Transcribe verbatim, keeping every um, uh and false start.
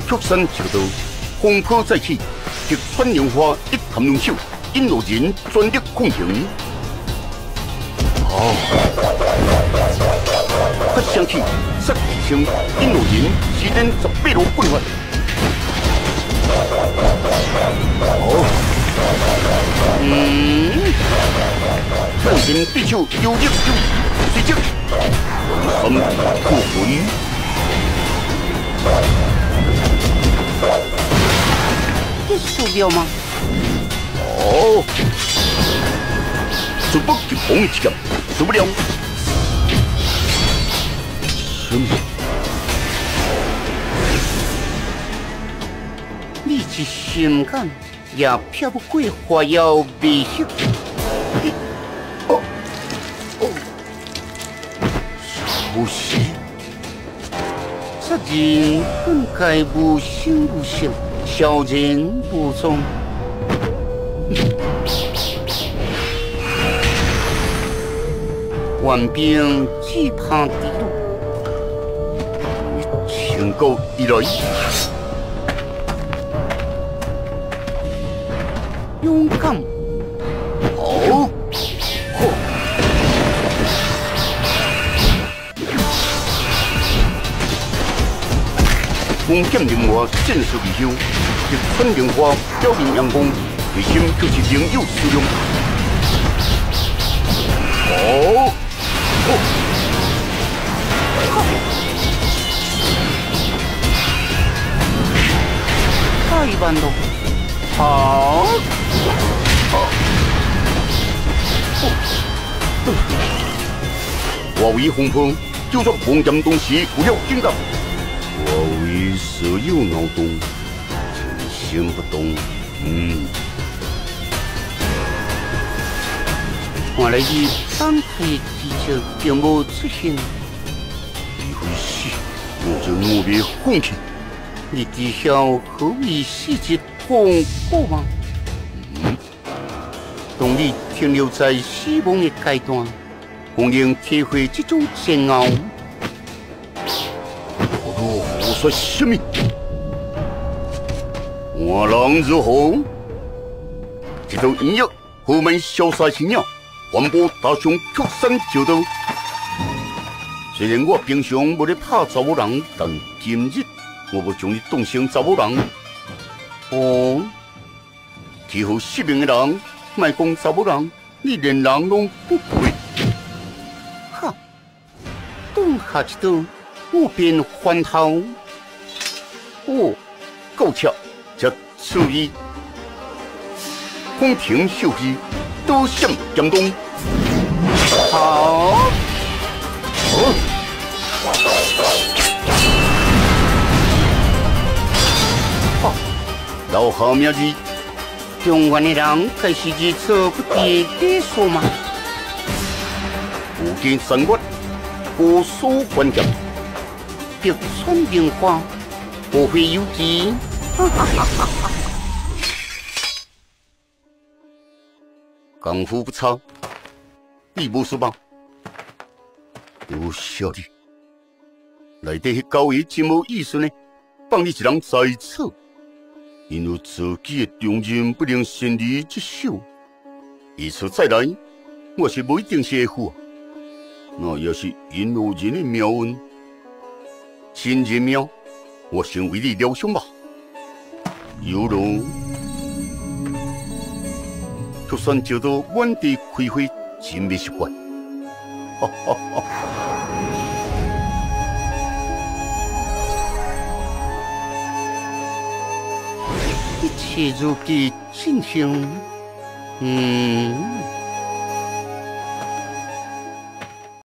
曲山桥道，风波再起，极川莲花一潭两手，引路人全力控行。哦，发响起，杀气声，引路人时连十八路棍法。哦，嗯，路人必手有力有力，随即三破魂。 这手表吗？ 哦，这不就红一枪，受不了。什么？ 你这心肝也飘不过花妖微笑。 哦哦，不是。 这人本该无形无相，小人无踪。万兵只怕敌路， 请告以来， 勇敢。 好。 风剑灵花剑术未休，极川灵花表面阳光，内心就是灵有使用。哦，哦， 太慢了。好。 我为风波，就算风剑东西有了惊感。 我为所有脑洞，真心不动。嗯， 看来你三体技巧并无出现。 你会死，我就我别放弃。 你知晓何为世之痛苦吗？ 嗯， 当你停留在死亡的阶段，方能体会这种煎熬。 我说什么？我人如何？这头音乐后面潇洒新鸟，环波大上曲山桥道。虽然我平常无咧拍查某人，但今日我要将你当成查某人。哦，欺负失明的人，莫讲查某人，你连人拢不配。 哈，动下一刀，我便还头。 哦，够巧，这注意，风平秀皮，多向江东。 好。 哦。好，老好名字， 中原的人该是如此不敌的说吗？ 不见三月，无所还剑， 别穿莲花。 不会有机， 功夫不差，你无输吧？我晓得，内底迄交易真无意思呢，放你一人在此，因为自己的重任不能先离这手，以此再来，我是不一定是会负，那也是引路人的命运，新人命。 我先为你疗伤吧，有容。就算叫做满地开花，真没习惯。哈哈哈！ 一切如期进行。嗯。